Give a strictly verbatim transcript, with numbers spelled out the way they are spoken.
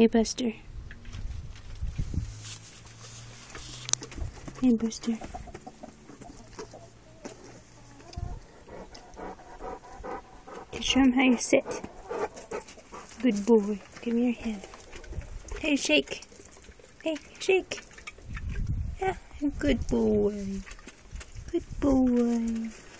Hey, Buster. Hey, Buster. Show him how you sit. Good boy. Give me your hand. Hey, shake. Hey, shake. Yeah, good boy. Good boy.